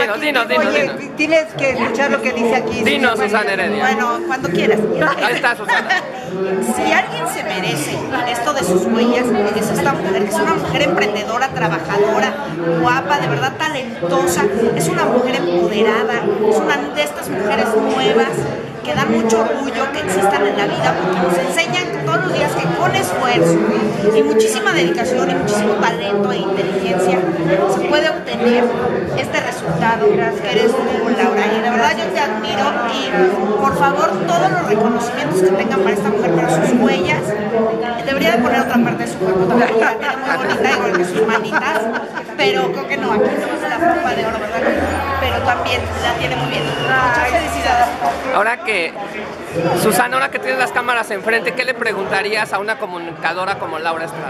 dinos. Oye, tienes que escuchar lo que dice aquí. Dinos, Susana Heredia. Bueno, cuando quieras. Ahí está, Susana. Si alguien se merece esto de sus huellas, es esta mujer, que es una mujer emprendedora, trabajadora, guapa, de verdad talentosa, es una mujer empoderada, es una de estas mujeres nuevas que dan mucho orgullo que existan en la vida, porque nos enseñan todos los días que con esfuerzo y muchísima dedicación y muchísimo talento e inteligencia se puede obtener este resultado que eres tú, Laura, y de verdad yo te admiro y por favor todos los reconocimientos que tengan para esta mujer, para sus huellas, debería de poner otra parte de su cuerpo también, porque la tiene muy bonita, igual que sus manitas, pero creo que no, aquí no es la copa de oro, ¿verdad? Pero también la tiene muy bien. Muchas felicidades. Ahora que, Susana, ahora que tienes las cámaras enfrente, ¿qué le preguntarías a una comunicadora como Laura Estrada?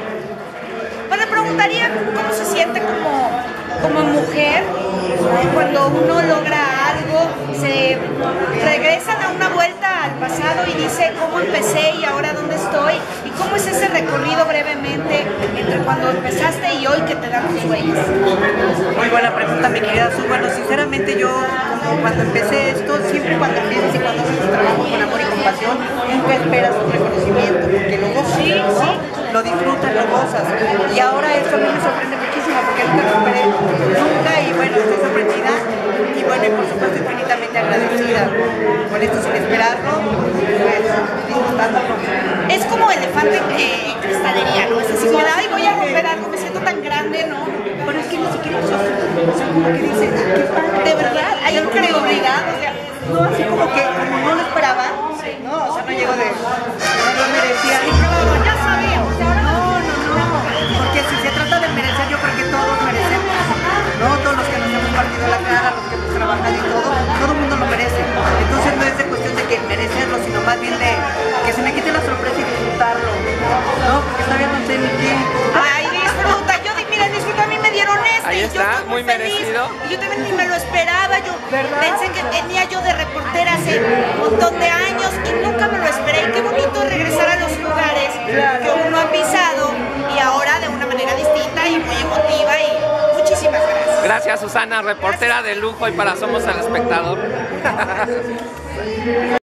Pues le preguntaría cómo se siente como mujer cuando uno logra algo, se regresan a una vuelta al pasado y dice cómo empecé y ahora dónde estoy y cómo es ese recorrido brevemente entre cuando empezaste y hoy que te dan tus huellas. Muy buena pregunta, mi querida Su. Bueno, sinceramente yo cuando empecé esto, siempre cuando empiezas y cuando haces tu trabajo con amor y compasión, nunca esperas un reconocimiento, porque luego sí, lo disfrutas, lo gozas. Y ahora eso a mí me sorprende muchísimo porque nunca lo esperé, nunca, y bueno, estoy sorprendida y bueno, y por supuesto infinitamente agradecida por esto sin esperarlo, pues disfrutándolo. Es como elefante en cristalería, ¿no? Es así como de, ay, voy a romper algo, me siento tan grande, ¿no? Pero es que ni siquiera eso, o sea, como que dices, qué padre. De verdad, hay incredulidad, o sea, no, así como que como no lo esperaba, no, o sea, no llegó de, no lo merecía, y claro, ya sabíamos, no, porque si se trata de merecer, yo creo que todos merecemos, ¿no? Todos los que nos hemos partido la cara, los que hemos trabajado y todo el mundo lo merece. Entonces no es de cuestión de que merecerlo, sino más bien de que se me quite la sorpresa y disfrutarlo, ¿no? Porque todavía no sé ni qué. Ay, disfruta, mira, disfruta, a mí me dieron este. Ahí y está, yo estoy muy feliz, merecido. y yo también ni me lo esperaba, yo ¿verdad? pensé que tenía yo de reportera hace un montón de años y nunca me lo esperé. Y qué bonito regresar a los lugares que uno ha pisado y ahora de una manera distinta y muy emotiva y muchísimas gracias. Gracias, Susana, reportera de lujo y para Somos el Espectador.